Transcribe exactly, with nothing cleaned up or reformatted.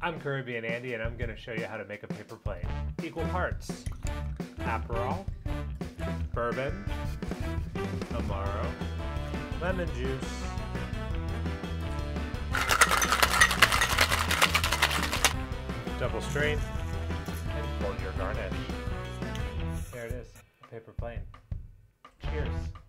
I'm Caribbean Andy, and I'm going to show you how to make a paper plane. Equal parts: Aperol, bourbon, Amaro, lemon juice, double strength, and pour your garnish. There it is, a paper plane. Cheers.